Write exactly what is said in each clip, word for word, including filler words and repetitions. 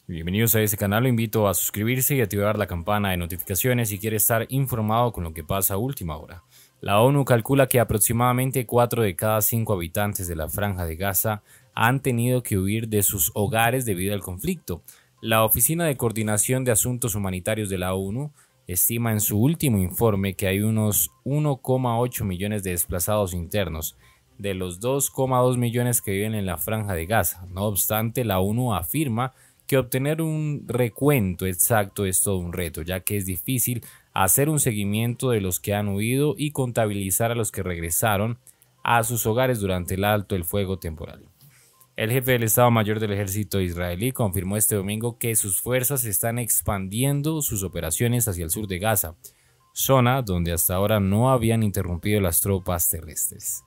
Bienvenidos a este canal, lo invito a suscribirse y activar la campana de notificaciones si quiere estar informado con lo que pasa a última hora. La ONU calcula que aproximadamente cuatro de cada cinco habitantes de la Franja de Gaza han tenido que huir de sus hogares debido al conflicto. La Oficina de Coordinación de Asuntos Humanitarios de la ONU estima en su último informe que hay unos uno coma ocho millones de desplazados internos, de los dos coma dos millones que viven en la Franja de Gaza. No obstante, la ONU afirma que obtener un recuento exacto es todo un reto, ya que es difícil hacer un seguimiento de los que han huido y contabilizar a los que regresaron a sus hogares durante el alto el fuego temporal. El jefe del Estado Mayor del Ejército israelí confirmó este domingo que sus fuerzas están expandiendo sus operaciones hacia el sur de Gaza, zona donde hasta ahora no habían interrumpido las tropas terrestres.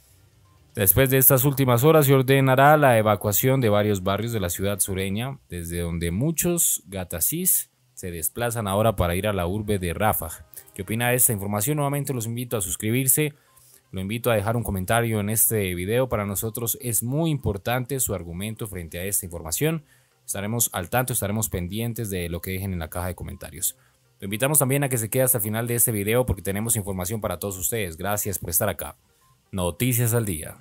Después de estas últimas horas se ordenará la evacuación de varios barrios de la ciudad sureña, desde donde muchos gatazís se desplazan ahora para ir a la urbe de Rafah. ¿Qué opina de esta información? Nuevamente los invito a suscribirse, lo invito a dejar un comentario en este video. Para nosotros es muy importante su argumento frente a esta información. Estaremos al tanto, estaremos pendientes de lo que dejen en la caja de comentarios. Lo invitamos también a que se quede hasta el final de este video porque tenemos información para todos ustedes. Gracias por estar acá. Noticias al día.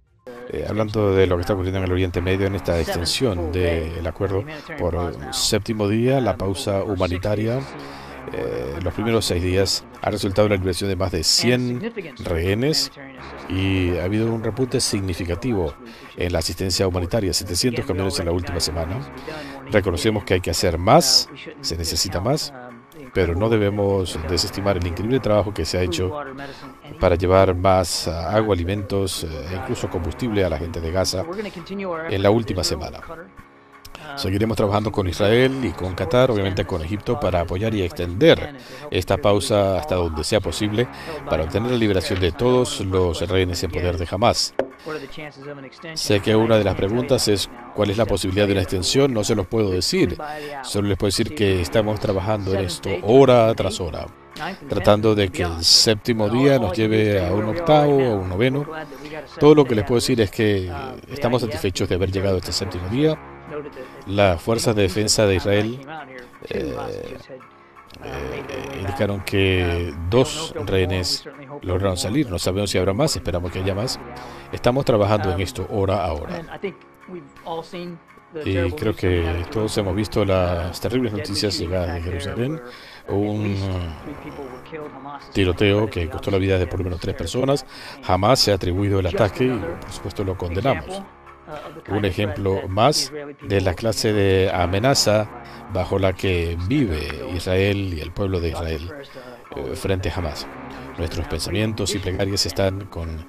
Eh, hablando de lo que está ocurriendo en el Oriente Medio, en esta extensión del acuerdo por un séptimo día, la pausa humanitaria, eh, los primeros seis días ha resultado en la liberación de más de cien rehenes y ha habido un repunte significativo en la asistencia humanitaria, setecientos camiones en la última semana. Reconocemos que hay que hacer más, se necesita más, pero no debemos desestimar el increíble trabajo que se ha hecho para llevar más agua, alimentos e incluso combustible a la gente de Gaza en la última semana. Seguiremos trabajando con Israel y con Qatar, obviamente con Egipto, para apoyar y extender esta pausa hasta donde sea posible para obtener la liberación de todos los rehenes en poder de Hamás. Sé que una de las preguntas es ¿cuál es la posibilidad de una extensión? No se los puedo decir, solo les puedo decir que estamos trabajando en esto hora tras hora, tratando de que el séptimo día nos lleve a un octavo o un noveno. Todo lo que les puedo decir es que estamos satisfechos de haber llegado a este séptimo día. Las fuerzas de defensa de Israel eh, eh, indicaron que dos rehenes lograron salir. No sabemos si habrá más, esperamos que haya más. Estamos trabajando en esto hora a hora. Y creo que todos hemos visto las terribles noticias llegadas de Jerusalén. Un tiroteo que costó la vida de por lo menos tres personas. Jamás se ha atribuido el ataque y por supuesto lo condenamos. Un ejemplo más de la clase de amenaza bajo la que vive Israel y el pueblo de Israel eh, frente a Hamás. Nuestros pensamientos y plegarias están con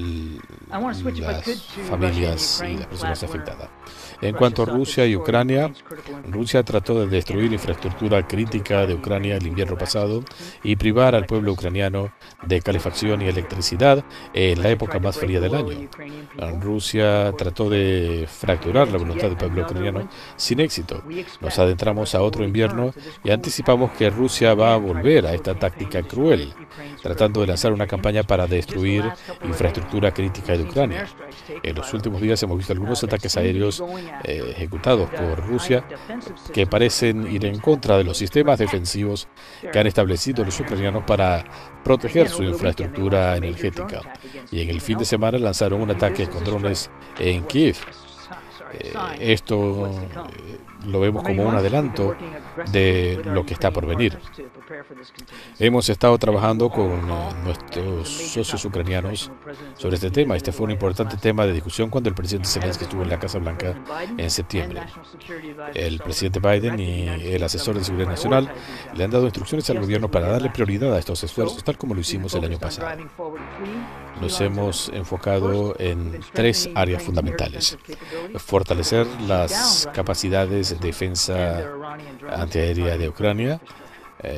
las familias y las personas afectadas. En cuanto a Rusia y Ucrania, Rusia trató de destruir la infraestructura crítica de Ucrania el invierno pasado y privar al pueblo ucraniano de calefacción y electricidad en la época más fría del año. Rusia trató de fracturar la voluntad del pueblo ucraniano sin éxito. Nos adentramos a otro invierno y anticipamos que Rusia va a volver a esta táctica cruel, tratando de lanzar una campaña para destruir infraestructura crítica de Ucrania. En los últimos días hemos visto algunos ataques aéreos eh, ejecutados por Rusia que parecen ir en contra de los sistemas defensivos que han establecido los ucranianos para proteger su infraestructura energética. Y en el fin de semana lanzaron un ataque con drones en Kiev. Eh, esto eh, lo vemos como un adelanto de lo que está por venir. Hemos estado trabajando con uh, nuestros socios ucranianos sobre este tema. Este fue un importante tema de discusión cuando el presidente Zelensky estuvo en la Casa Blanca en septiembre. El presidente Biden y el asesor de seguridad nacional le han dado instrucciones al gobierno para darle prioridad a estos esfuerzos, tal como lo hicimos el año pasado. Nos hemos enfocado en tres áreas fundamentales: fortalecer las capacidades de defensa antiaérea de Ucrania, eh,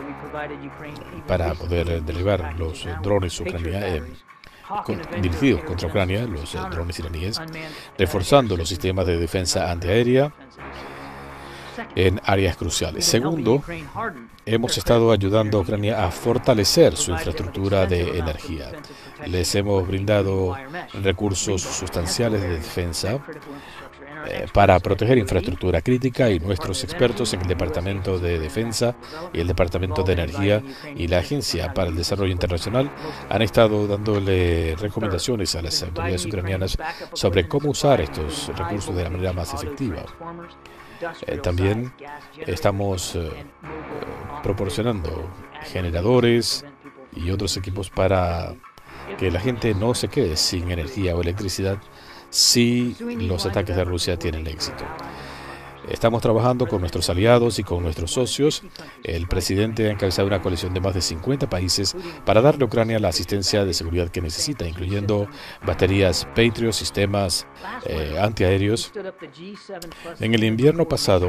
para poder derivar los eh, drones ucranianos eh, con, dirigidos contra Ucrania, los eh, drones iraníes, reforzando los sistemas de defensa antiaérea en áreas cruciales. Segundo, hemos estado ayudando a Ucrania a fortalecer su infraestructura de energía. Les hemos brindado recursos sustanciales de defensa eh, para proteger infraestructura crítica, y nuestros expertos en el Departamento de Defensa y el Departamento de Energía y la Agencia para el Desarrollo Internacional han estado dándole recomendaciones a las autoridades ucranianas sobre cómo usar estos recursos de la manera más efectiva. Eh, también estamos eh, proporcionando generadores y otros equipos para que la gente no se quede sin energía o electricidad si los ataques de Rusia tienen éxito. Estamos trabajando con nuestros aliados y con nuestros socios. El presidente ha encabezado una coalición de más de cincuenta países para darle a Ucrania la asistencia de seguridad que necesita, incluyendo baterías Patriot, sistemas eh, antiaéreos. En el invierno pasado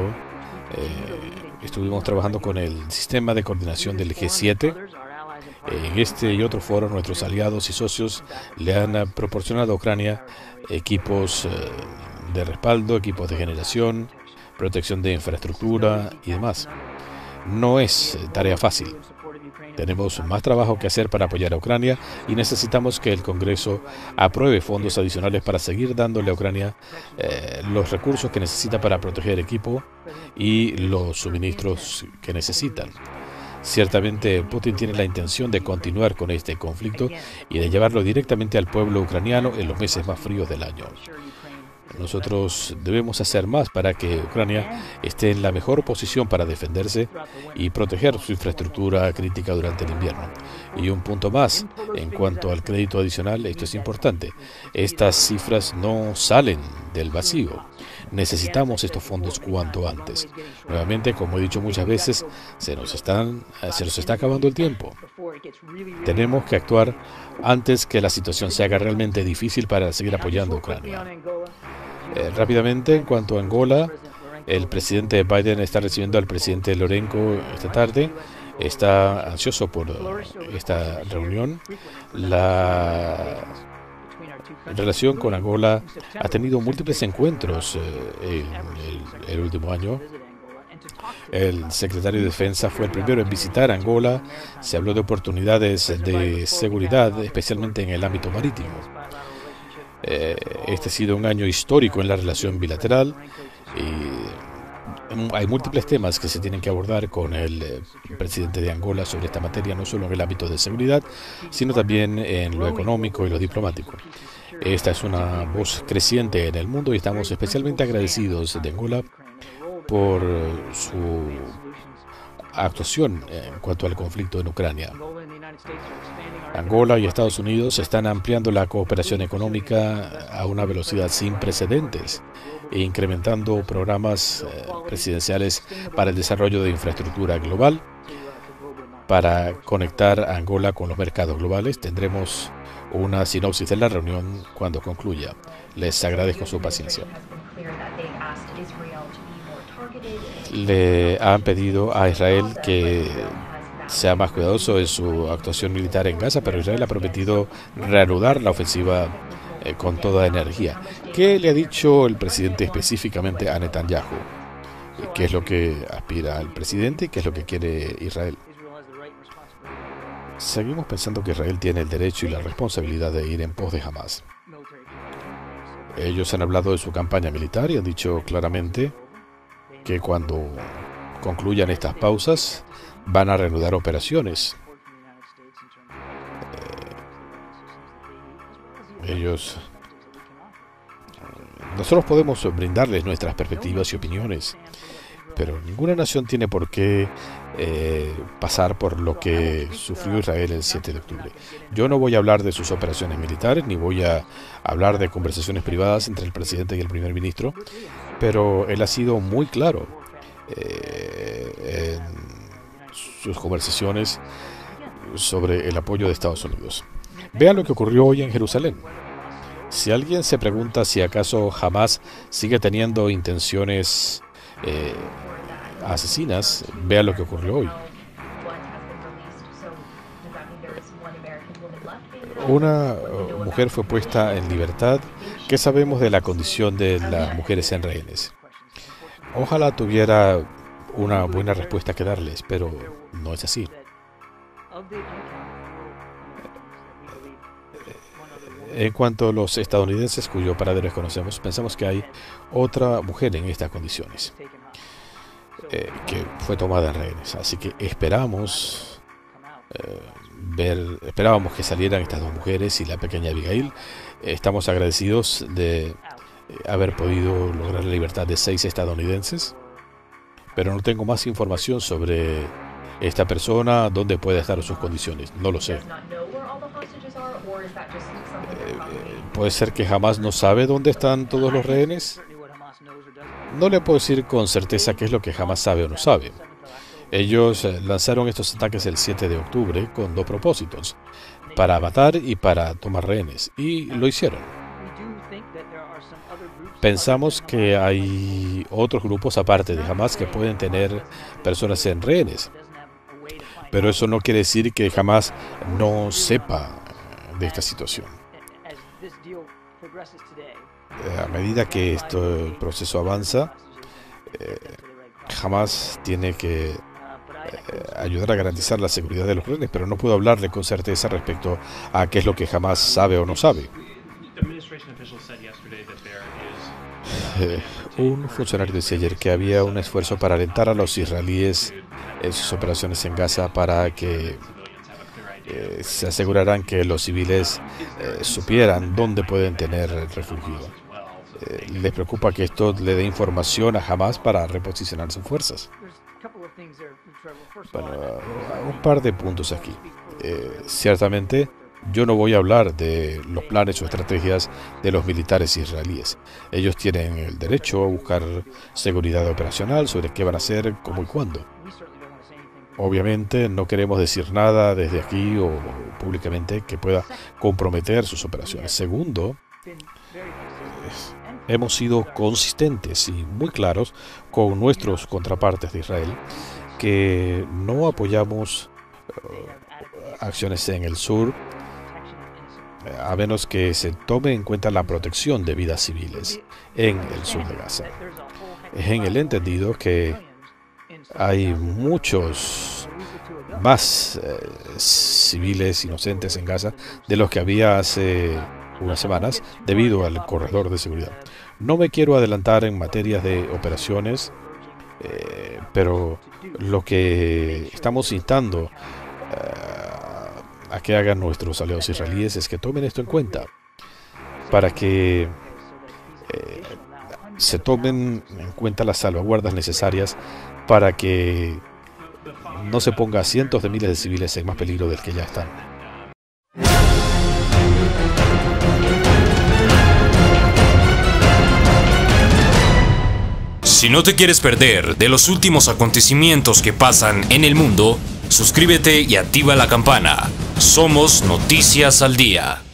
eh, estuvimos trabajando con el sistema de coordinación del G siete. En este y otro foro, nuestros aliados y socios le han proporcionado a Ucrania equipos eh, de respaldo, equipos de generación, protección de infraestructura y demás. No es tarea fácil. Tenemos más trabajo que hacer para apoyar a Ucrania y necesitamos que el Congreso apruebe fondos adicionales para seguir dándole a Ucrania eh, los recursos que necesita para proteger equipo y los suministros que necesitan. Ciertamente, Putin tiene la intención de continuar con este conflicto y de llevarlo directamente al pueblo ucraniano en los meses más fríos del año. Nosotros debemos hacer más para que Ucrania esté en la mejor posición para defenderse y proteger su infraestructura crítica durante el invierno. Y un punto más, en cuanto al crédito adicional, esto es importante. Estas cifras no salen del vacío. Necesitamos estos fondos cuanto antes. Nuevamente, como he dicho muchas veces, se nos, están, se nos está acabando el tiempo. Tenemos que actuar antes que la situación se haga realmente difícil para seguir apoyando a Ucrania. Eh, rápidamente, en cuanto a Angola, el presidente Biden está recibiendo al presidente Lourenço esta tarde. Está ansioso por esta reunión. La relación con Angola ha tenido múltiples encuentros eh, en el, el último año. El secretario de Defensa fue el primero en visitar Angola. Se habló de oportunidades de seguridad, especialmente en el ámbito marítimo. Eh, este ha sido un año histórico en la relación bilateral y hay múltiples temas que se tienen que abordar con el eh, presidente de Angola sobre esta materia, no solo en el ámbito de seguridad, sino también en lo económico y lo diplomático. Esta es una voz creciente en el mundo y estamos especialmente agradecidos de Angola por su actuación en cuanto al conflicto en Ucrania. Angola y Estados Unidos están ampliando la cooperación económica a una velocidad sin precedentes e incrementando programas eh, presidenciales para el desarrollo de infraestructura global. Para conectar a Angola con los mercados globales, tendremos una sinopsis de la reunión cuando concluya. Les agradezco su paciencia. Le han pedido a Israel que sea más cuidadoso en su actuación militar en Gaza, pero Israel ha prometido reanudar la ofensiva eh, con toda energía. ¿Qué le ha dicho el presidente específicamente a Netanyahu? ¿Qué es lo que aspira al presidente y qué es lo que quiere Israel? Seguimos pensando que Israel tiene el derecho y la responsabilidad de ir en pos de Hamas. Ellos han hablado de su campaña militar y han dicho claramente que cuando concluyan estas pausas van a reanudar operaciones. Eh, ellos... Nosotros podemos brindarles nuestras perspectivas y opiniones, pero ninguna nación tiene por qué eh, pasar por lo que sufrió Israel el siete de octubre. Yo no voy a hablar de sus operaciones militares, ni voy a hablar de conversaciones privadas entre el presidente y el primer ministro, pero él ha sido muy claro eh, en sus conversaciones sobre el apoyo de Estados Unidos. Vean lo que ocurrió hoy en Jerusalén. Si alguien se pregunta si acaso Hamas sigue teniendo intenciones eh, asesinas, vean lo que ocurrió hoy. Una mujer fue puesta en libertad. ¿Qué sabemos de la condición de las mujeres en rehenes? Ojalá tuviera una buena respuesta que darles, pero no es así. En cuanto a los estadounidenses cuyo paradero desconocemos, pensamos que hay otra mujer en estas condiciones eh, que fue tomada en rehenes. Así que esperamos eh, ver, esperábamos que salieran estas dos mujeres y la pequeña Abigail. Eh, estamos agradecidos de eh, haber podido lograr la libertad de seis estadounidenses, pero no tengo más información sobre esta persona, dónde puede estar o sus condiciones. No lo sé. Eh, puede ser que Hamas no sabe dónde están todos los rehenes. No le puedo decir con certeza qué es lo que Hamas sabe o no sabe. Ellos lanzaron estos ataques el siete de octubre con dos propósitos: para matar y para tomar rehenes, y lo hicieron. Pensamos que hay otros grupos aparte de Hamas que pueden tener personas en rehenes, pero eso no quiere decir que Hamas no sepa de esta situación. A medida que este proceso avanza, eh, Hamas tiene que eh, ayudar a garantizar la seguridad de los rehenes, pero no puedo hablarle con certeza respecto a qué es lo que Hamas sabe o no sabe. Eh, un funcionario decía ayer que había un esfuerzo para alentar a los israelíes en sus operaciones en Gaza para que eh, se aseguraran que los civiles eh, supieran dónde pueden tener refugio. Eh, les preocupa que esto le dé información a Hamas para reposicionar sus fuerzas. Bueno, un par de puntos aquí. Eh, ciertamente, yo no voy a hablar de los planes o estrategias de los militares israelíes. Ellos tienen el derecho a buscar seguridad operacional sobre qué van a hacer, cómo y cuándo. Obviamente no queremos decir nada desde aquí o públicamente que pueda comprometer sus operaciones. Segundo, hemos sido consistentes y muy claros con nuestros contrapartes de Israel que no apoyamos uh, acciones en el sur a menos que se tome en cuenta la protección de vidas civiles en el sur de Gaza. Es en el entendido que hay muchos más eh, civiles inocentes en Gaza de los que había hace unas semanas debido al corredor de seguridad. No me quiero adelantar en materias de operaciones, eh, pero lo que estamos instando eh, a que hagan nuestros aliados israelíes es que tomen esto en cuenta para que eh, se tomen en cuenta las salvaguardas necesarias para que no se ponga a cientos de miles de civiles en más peligro del que ya están. Si no te quieres perder de los últimos acontecimientos que pasan en el mundo, suscríbete y activa la campana. Somos Noticias al Día.